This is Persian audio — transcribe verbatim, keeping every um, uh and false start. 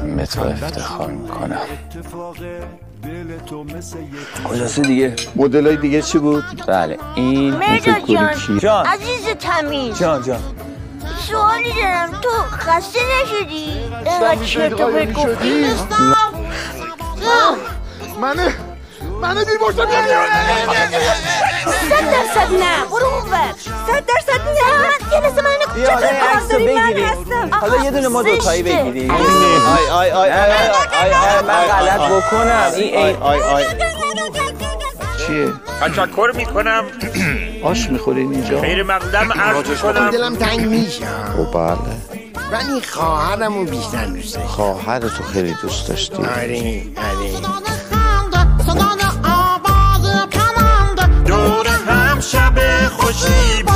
من به تو افتخار میکنم. خلاصه دیگه مدلای دیگه چی بود؟ بله این مرزا جان جان عزیز تمیز جان جان سوالی دارم، تو خسته نشدی؟ اینقدر چرت و پرت گفتی؟ منه منه بیمارستان بیام صد درصد نه، برو اون ور. صد درصد نه، من یه لحظه منو چطور کار داری؟ من هستم. حالا یه دونه ما دوتایی بگیریم. آی آی آی آی آی من غلط بکنم. این آی آی آی چیه؟ تشکر میکنم. آش میخورین اینجا؟ خیر مقدم عرض میکنم. دلم تنگ میشه. او بله ولی خواهرمو بیشتر دوست داشتم. خواهر تو خیلی دوست داشتی؟ آره آره دور هم شب خوشی